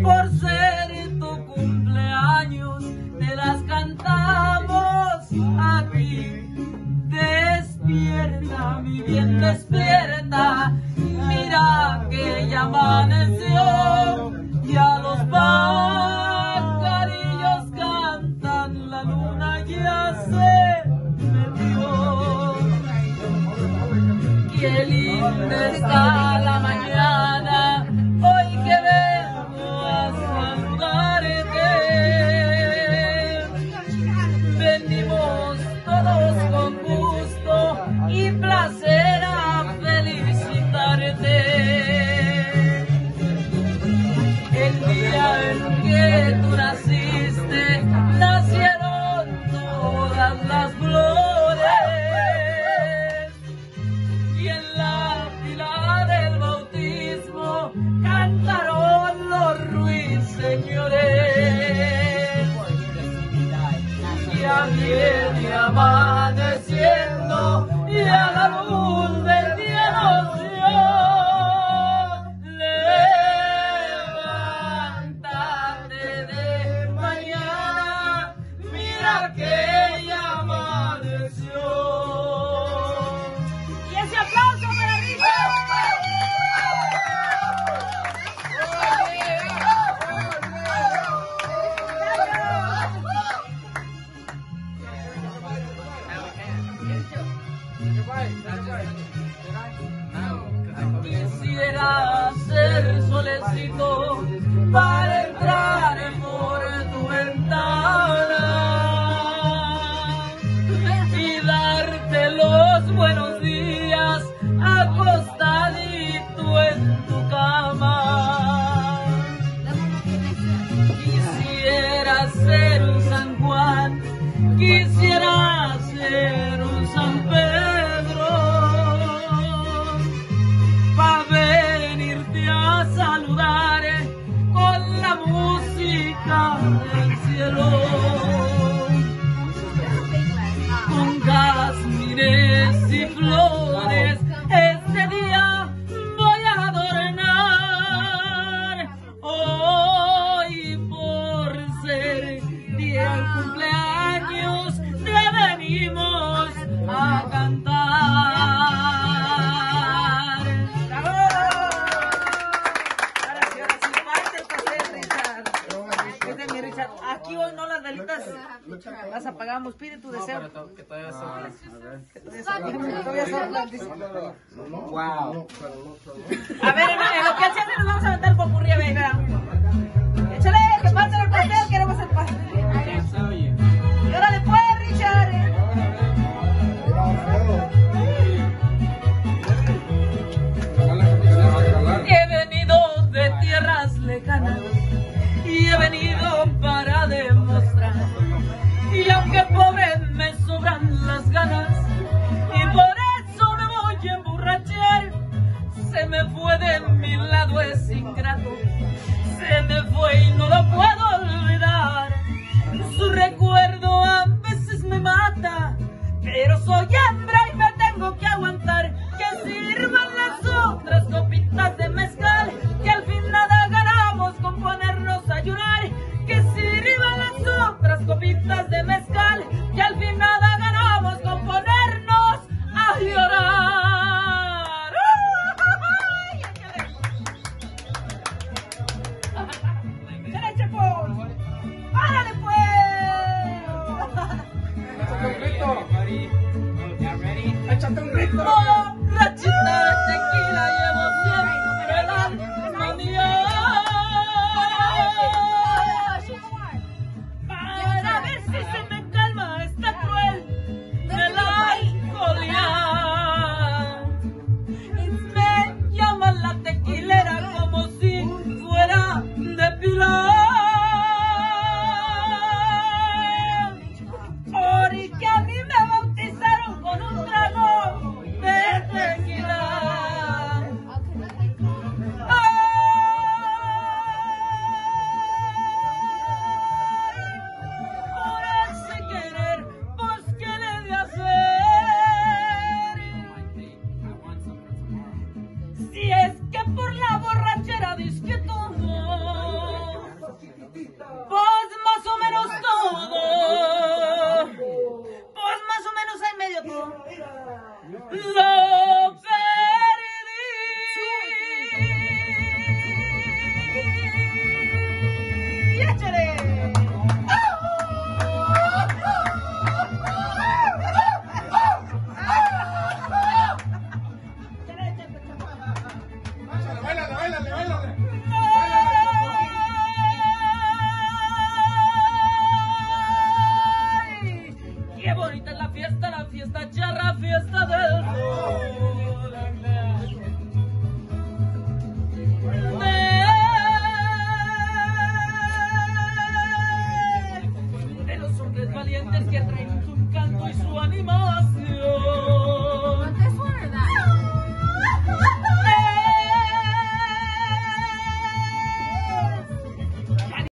por ser tu cumpleaños, te las cantamos aquí. Despierta, mi bien, despierta, mira que ya amaneció, ya los pajarillos cantan, la luna ya se metió. Qué linda está la mañana, hoy que vengo a saludarte. Venimos todos con gusto y placer a felicitarte. El día en que tú naciste, nacieron todas las flores, y en la fila del bautismo cantaron los ruiseñores. Ya viene amaneciendo y a la luz del día nos dio. Levántate de mañana, mira que ya amaneció. Y ese aplauso para Rita. Quisiera ser solecito para entrar por tu ventana y darte los buenos días acostadito en tu cama. Quisiera ser un San Juan, quisiera ser un San Pedro, pa' venirte a saludar con la música del cielo, con jazmines y flores. Este día voy a adornar, hoy por ser día del cumpleaños te venimos a cantar. Aquí hoy no, las velitas las apagamos. Pide tu deseo. Que todavía sopla. Que todavía sopla. Wow. A ver, en lo que hace nos vamos a aventar el popurrí, a ver,